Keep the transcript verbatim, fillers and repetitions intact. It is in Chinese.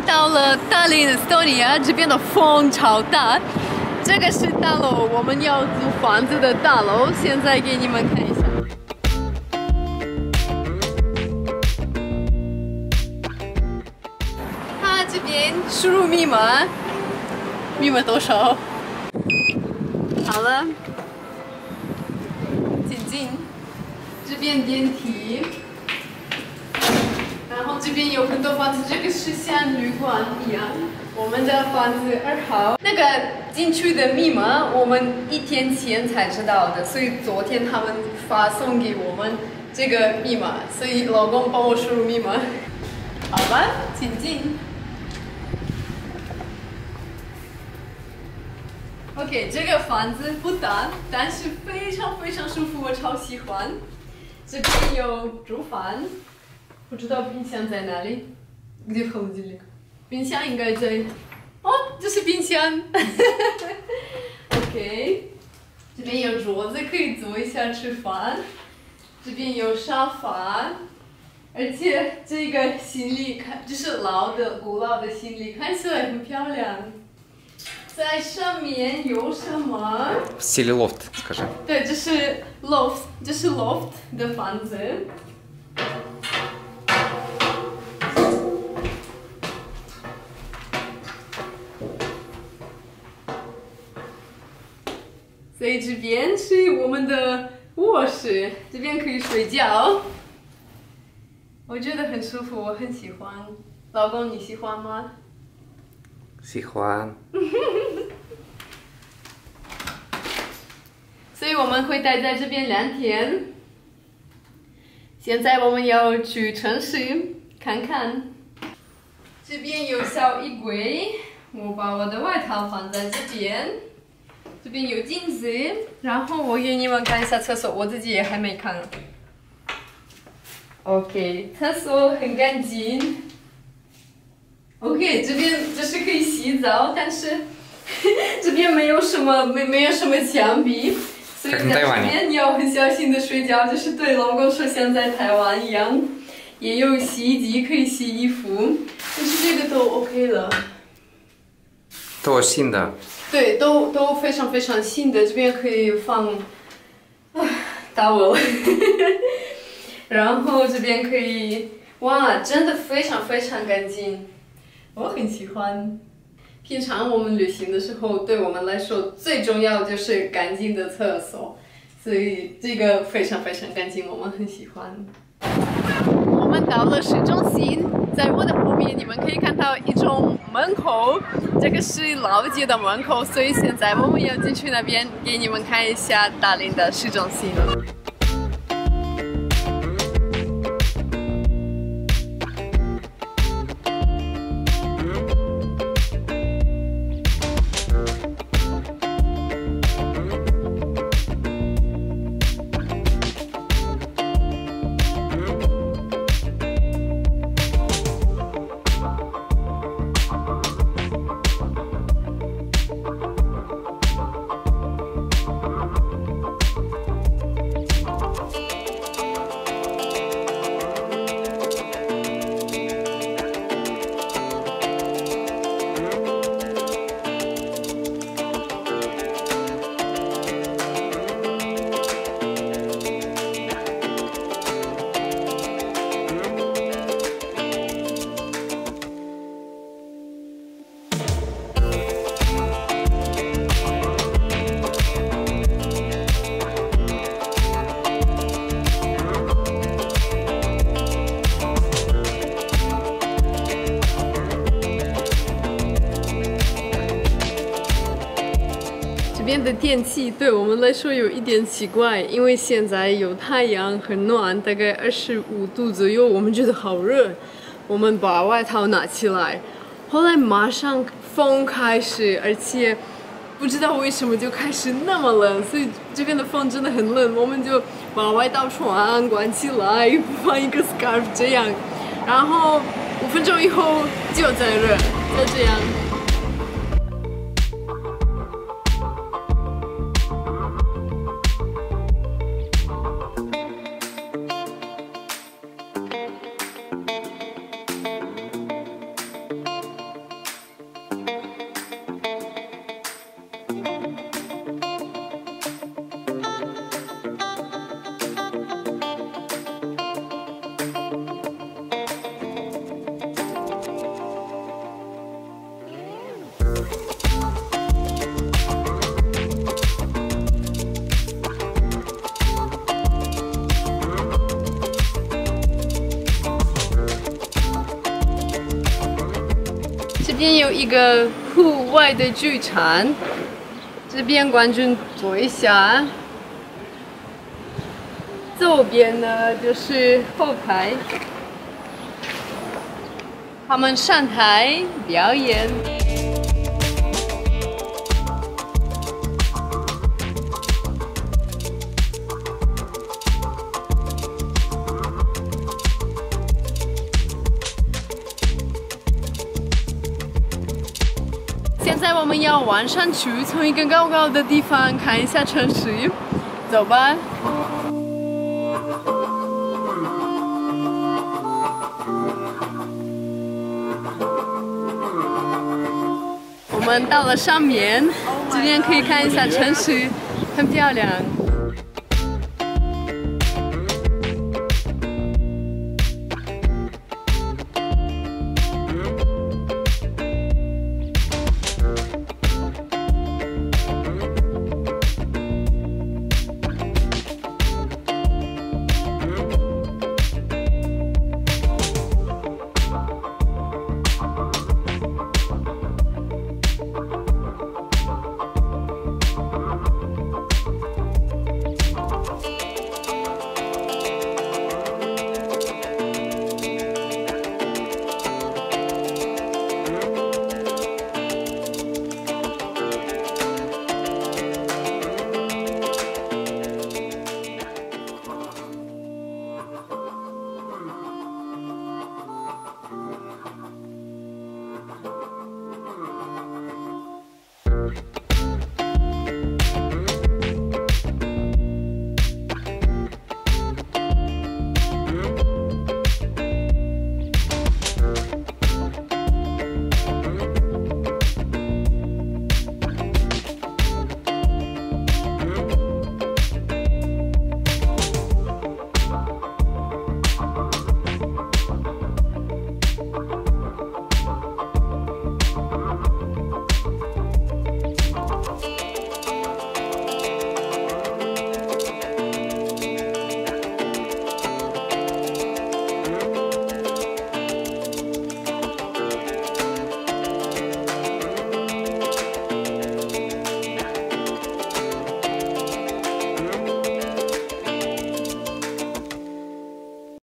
到了大林 Estonia， 这边的风超大。这个是大楼，我们要租房子的大楼，现在给你们看一下。它这边输入密码，密码多少？好了，进进。这边电梯。 然后这边有很多房子，这个是像旅馆一样。我们的房子二号，那个进去的密码我们一天前才知道的，所以昨天他们发送给我们这个密码，所以老公帮我输入密码。好吧，请进。OK， 这个房子不大，但是非常非常舒服，我超喜欢。这边有厨房。 不知道冰箱在哪里？Где холодильник？ 冰箱应该在……哦，这是冰箱。OK， 这边有桌子可以坐一下吃饭，这边有沙发，而且这个行李看就是老的、古老的行李，看起来很漂亮。在上面有什么 В стиле лофт, скажи. 对，这是 loft， 这是 loft 的房子。 所以这边是我们的卧室，这边可以睡觉，我觉得很舒服，我很喜欢。老公，你喜欢吗？ 喜欢。 所以我们会待在这边两天。现在我们要去城市看看。这边有小衣柜，我把我的外套放在这边。 这边有镜子，然后我给你们看一下厕所，我自己也还没看。OK， 厕所很干净。OK， 这边就是可以洗澡，但是这边没有什么没没有什么墙壁，所以在这边要很小心的睡觉，就是对老公说像在台湾一样。也有洗衣机可以洗衣服，但是这个都 OK 了。 都新的。 对，都都非常非常新的，这边可以放啊towel，然后这边可以，哇，真的非常非常干净，我很喜欢。平常我们旅行的时候，对我们来说最重要就是干净的厕所，所以这个非常非常干净，我们很喜欢。我们到了市中心，在我的后面你们可以看到一种门口。 这个是老街的门口，所以现在我们要进去那边，给你们看一下大林的市中心。这边的天气对我们来说有一点奇怪，因为现在有太阳，很暖，大概二十五度左右，我们觉得好热，我们把外套拿起来，后来马上风开始，而且不知道为什么就开始那么冷，所以这边的风真的很冷，我们就把外套窗关起来，放一个 scarf 这样，然后五分钟以后就再热，就这样。 边有一个户外的剧场，这边观众坐一下。左边呢就是后台，他们上台表演。现在我们要往上去，从一个高高的地方看一下城市，走吧。我们到了上面，这边可以看一下城市，很漂亮。